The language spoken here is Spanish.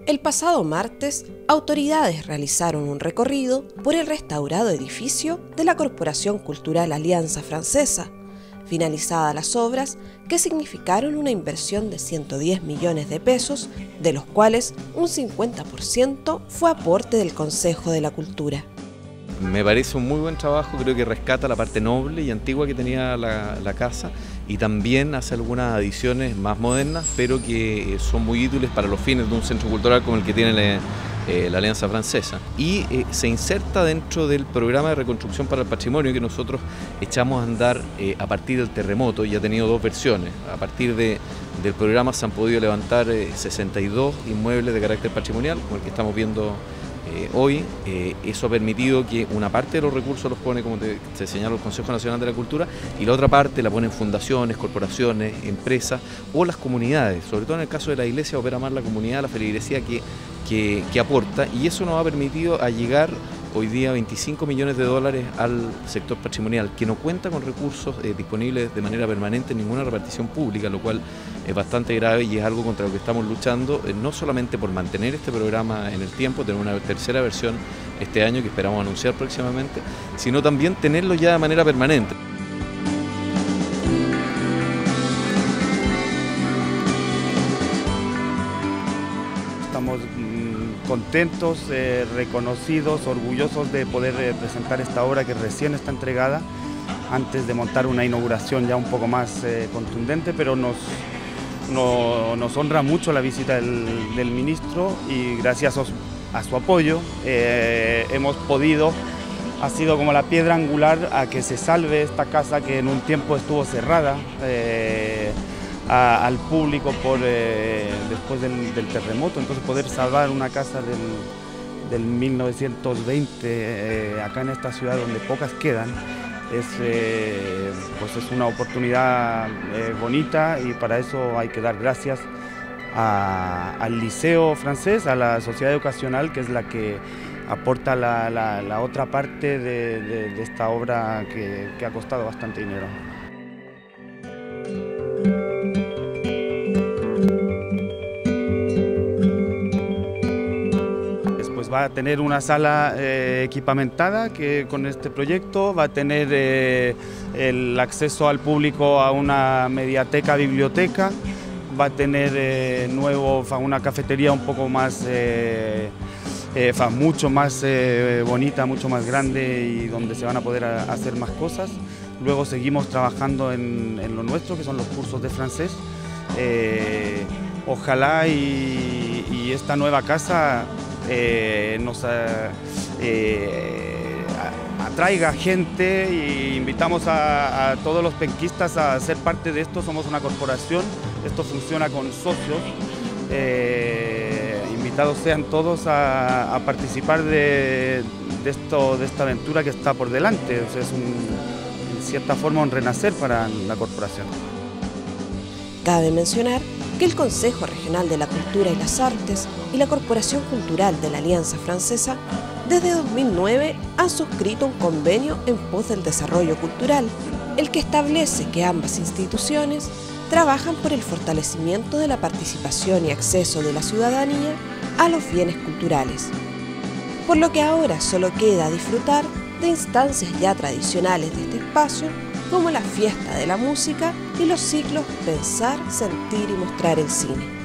El pasado martes, autoridades realizaron un recorrido por el restaurado edificio de la Corporación Cultural Alianza Francesa, finalizadas las obras que significaron una inversión de 110 millones de pesos, de los cuales un 50% fue aporte del Consejo de la Cultura. Me parece un muy buen trabajo, creo que rescata la parte noble y antigua que tenía la casa y también hace algunas adiciones más modernas, pero que son muy útiles para los fines de un centro cultural como el que tiene la Alianza Francesa. Y se inserta dentro del programa de reconstrucción para el patrimonio que nosotros echamos a andar a partir del terremoto, y ha tenido dos versiones. A partir del programa se han podido levantar 62 inmuebles de carácter patrimonial, como el que estamos viendo hoy. Eso ha permitido que una parte de los recursos los pone, como te señaló, el Consejo Nacional de la Cultura, y la otra parte la ponen fundaciones, corporaciones, empresas o las comunidades. Sobre todo en el caso de la iglesia opera más la comunidad, la feligresía que aporta, y eso nos ha permitido llegar hoy día a 25 millones de dólares al sector patrimonial, que no cuenta con recursos disponibles de manera permanente en ninguna repartición pública, lo cual es bastante grave y es algo contra lo que estamos luchando, no solamente por mantener este programa en el tiempo, tener una tercera versión este año que esperamos anunciar próximamente, sino también tenerlo ya de manera permanente. Estamos contentos, reconocidos, orgullosos de poder presentar esta obra que recién está entregada, antes de montar una inauguración ya un poco más contundente, pero nos honra mucho la visita del ministro, y gracias a su apoyo hemos podido, ha sido como la piedra angular a que se salve esta casa que en un tiempo estuvo cerrada al público después del terremoto. Entonces poder salvar una casa del 1920 acá en esta ciudad donde pocas quedan pues es una oportunidad bonita, y para eso hay que dar gracias al Liceo Francés, a la sociedad educacional, que es la que aporta la otra parte de esta obra que ha costado bastante dinero. Va a tener una sala equipamentada que con este proyecto va a tener el acceso al público a una mediateca, biblioteca, va a tener una cafetería un poco más, mucho más bonita, mucho más grande, y donde se van a poder hacer más cosas. Luego seguimos trabajando en lo nuestro, que son los cursos de francés. Ojalá y esta nueva casa nos atraiga gente, y invitamos a todos los penquistas a ser parte de esto. Somos una corporación, esto funciona con socios, invitados sean todos a participar de esta aventura que está por delante. O sea, es en cierta forma un renacer para la corporación. Cabe mencionar que el Consejo Regional de la Cultura y las Artes y la Corporación Cultural de la Alianza Francesa desde 2009 han suscrito un convenio en pos del desarrollo cultural, el que establece que ambas instituciones trabajan por el fortalecimiento de la participación y acceso de la ciudadanía a los bienes culturales. Por lo que ahora solo queda disfrutar de instancias ya tradicionales de este espacio, como la fiesta de la música y los ciclos Pensar, Sentir y Mostrar el Cine.